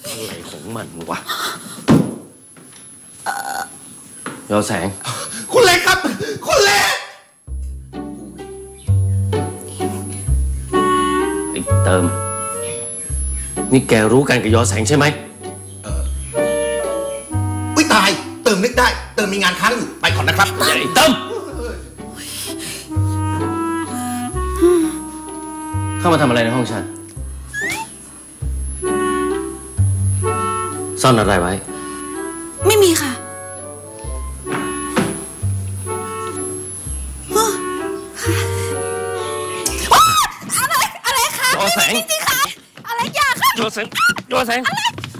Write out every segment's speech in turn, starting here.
อะไรของมันวะยอแสงคุณเล็กครับคุณเล็กไอ้เติมนี่แกรู้กันกับยอแสงใช่ไหมอุ้ยตายเติมนึกได้เติมมีงานค้างอยู่ไปก่อนนะครับไอ้เติมเข้ามาทำอะไรในห้องฉันซ่อนอะไรไว้ไม่มีค่ะอะไรคะยอแสงจริงๆค่ะอะไรอย่าค่ะยอแสงยอแสง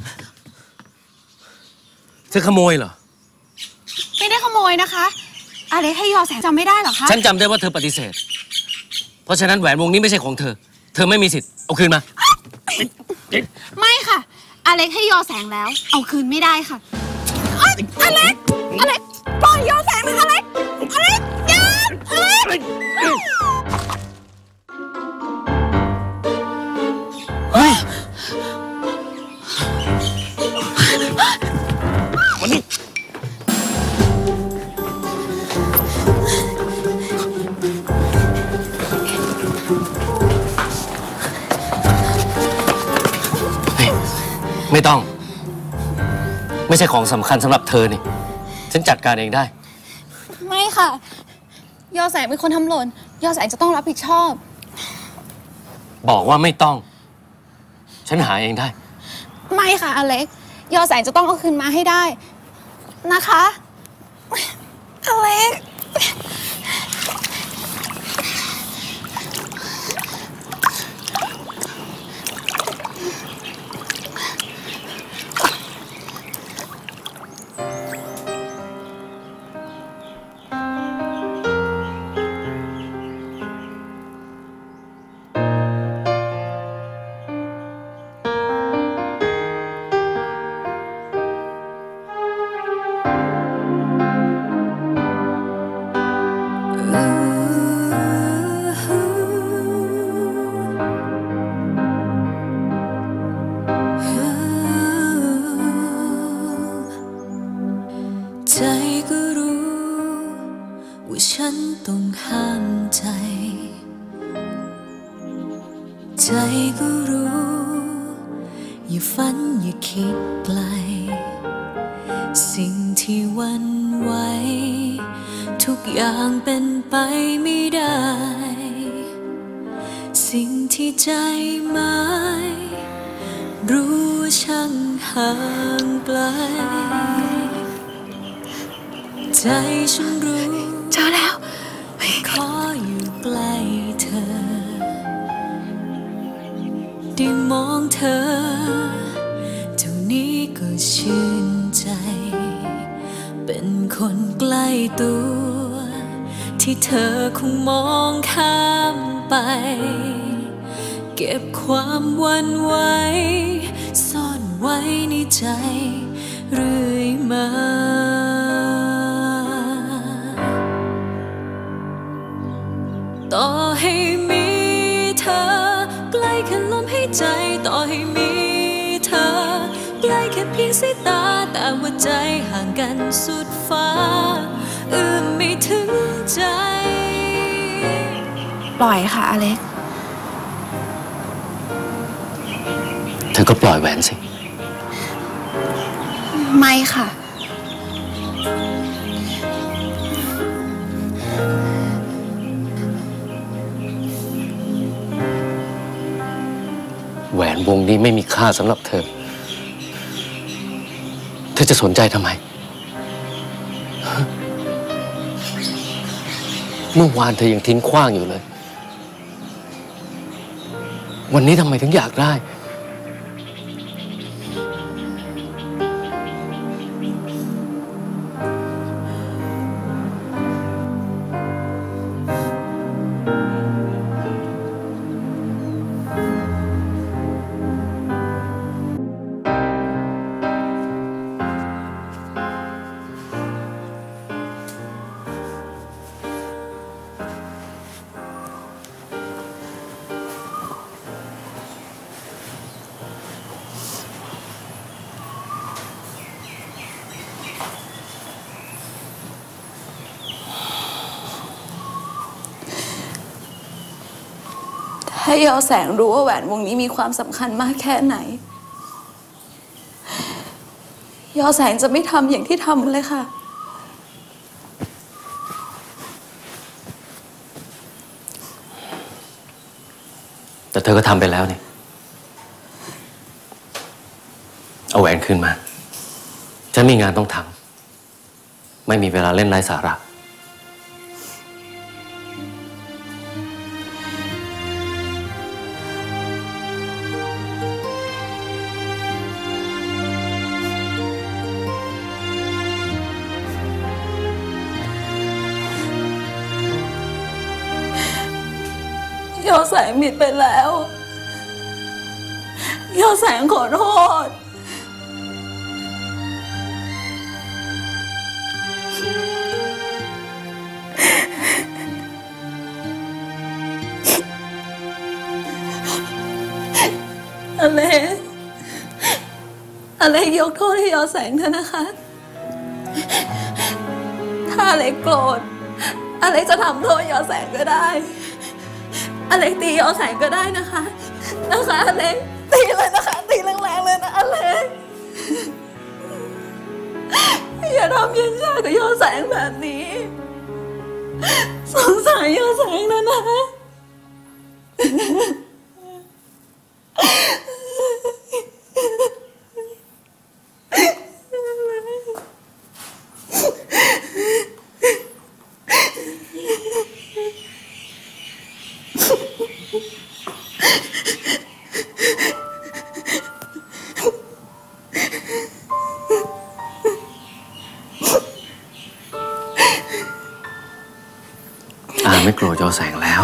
เธอขโมยเหรอไม่ได้ขโมยนะคะอะไรให้ยอแสงจำไม่ได้เหรอคะฉันจำได้ว่าเธอปฏิเสธเพราะฉะนั้นแหวนวงนี้ไม่ใช่ของเธอเธอไม่มีสิทธิ์เอาคืนมาไม่ค่ะอเล็กให้ยอแสงแล้วเอาคืนไม่ได้ค่ะอเล็กปล่อยยอแสงนะคะอเล็กอย่าอเล็กเฮ้ยมานี่ไม่ต้องไม่ใช่ของสำคัญสำหรับเธอนี่ฉันจัดการเองได้ไม่ค่ะยอแสงเป็นคนทำหล่นยอแสงจะต้องรับผิดชอบบอกว่าไม่ต้องฉันหาเองได้ไม่ค่ะอเล็กยอแสงจะต้องเอาคืนมาให้ได้นะคะอเล็กใจก็รู้ว่าฉันต้องห้ามใจใจก็รู้อย่าฝันอย่าคิดไกลสิ่งที่หวั่นไหวทุกอย่างเป็นไปไม่ได้สิ่งที่ใจหมายรู้ว่าช่างห่างไกลใจฉันรู้เจอแล้วขออยู่ใกล้เธอได้มองเธอเท่านี้ก็ชื่นใจเป็นคนใกล้ตัวที่เธอคงมองข้ามไปเก็บความหวั่นไหวซ่อนไว้ในใจเรื่อยมาต่อให้มีเธอใกล้แค่ลมหายใจต่อให้มีเธอใกล้แค่เพียงสายตาแต่ว่าใจห่างกันสุดฟ้าเอื้อมไม่ถึงใจปล่อยค่ะอเล็กเธอก็ปล่อยแหวนสิไม่ค่ะแหวนวงนี้ไม่มีค่าสำหรับเธอเธอจะสนใจทำไมเมื่อวานเธอยังทิ้งขว้างอยู่เลยวันนี้ทำไมถึงอยากได้ให้ยอแสงรู้ว่าแหวนวงนี้มีความสำคัญมากแค่ไหนยอแสงจะไม่ทำอย่างที่ทำเลยค่ะแต่เธอก็ทำไปแล้วนี่เอาแหวนคืนมาฉันมีงานต้องทำไม่มีเวลาเล่นไร้สาระยอแสงผิดไปแล้วยอแสงขอโทษอเล็กยกโทษให้ยอแสงเถอะนะคะถ้าอเล็กโกรธอเล็กจะทำโทษยอแสงก็ได้อเล็กตียอแสงก็ได้นะคะอเล็กตีเลยนะคะตีแรงๆเลยนะอเล็กอย่าทำเย็นชากับยอแสงแบบนี้สงสารยอแสงนะไม่โกรธยอแสงแล้ว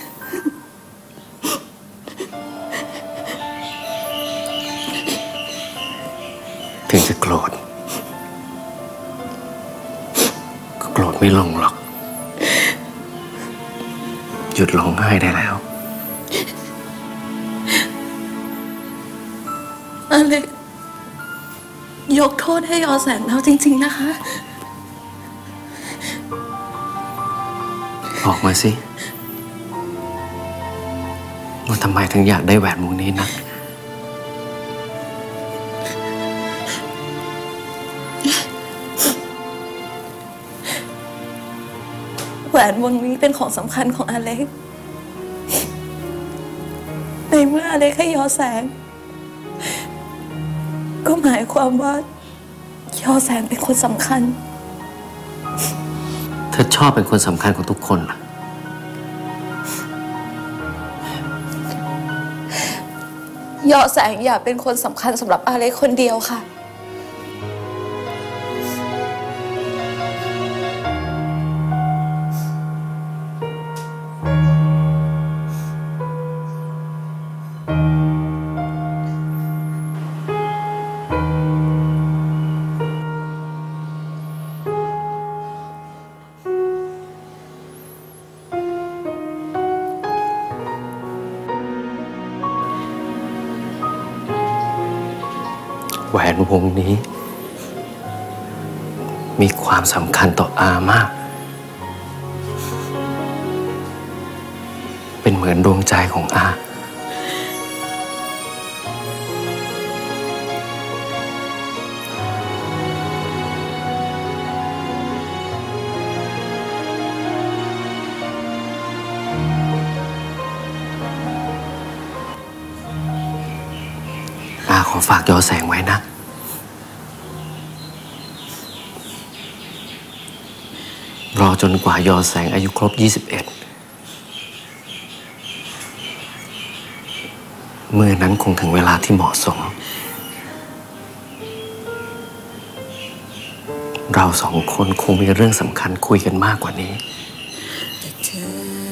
ถึงจะโกรธก็โกรธไม่ลงหรอกหยุดร้องไห้ได้แล้วอเล็กยกโทษให้ยอแสงแล้วจริงๆนะคะบอกมาสิว่าทำไมถึงอยากได้แหวนวงนี้นะแหวนวงนี้เป็นของสำคัญของอเล็กในเมื่ออเล็กให้ยอแสงก็หมายความว่ายอแสงเป็นคนสำคัญเธอชอบเป็นคนสำคัญของทุกคนเหรอยอแสงอยากเป็นคนสำคัญสำหรับอเล็กคนเดียวค่ะแหวนวงนี้มีความสำคัญต่ออามากเป็นเหมือนดวงใจของอาขอฝากยอแสงไว้นะรอจนกว่ายอแสงอายุครบ 21เมื่อนั้นคงถึงเวลาที่เหมาะสมเราสองคนคงมีเรื่องสำคัญคุยกันมากกว่านี้แต่เธอ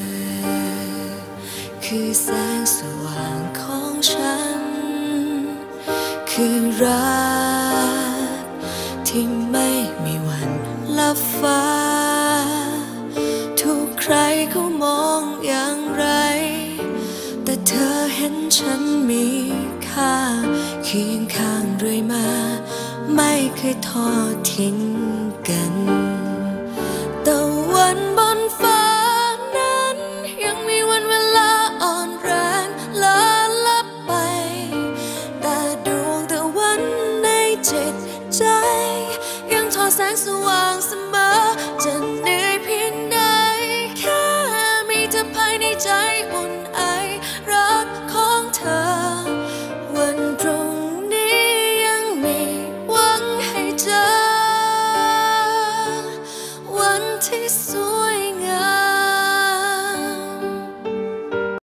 คือแสงสว่างของฉันคือรักที่ไม่มีวันลับฟ้าทุกใครเขามองอย่างไรแต่เธอเห็นฉันมีค่าเคียงข้างเรื่อยมาไม่เคยทอดทิ้งกัน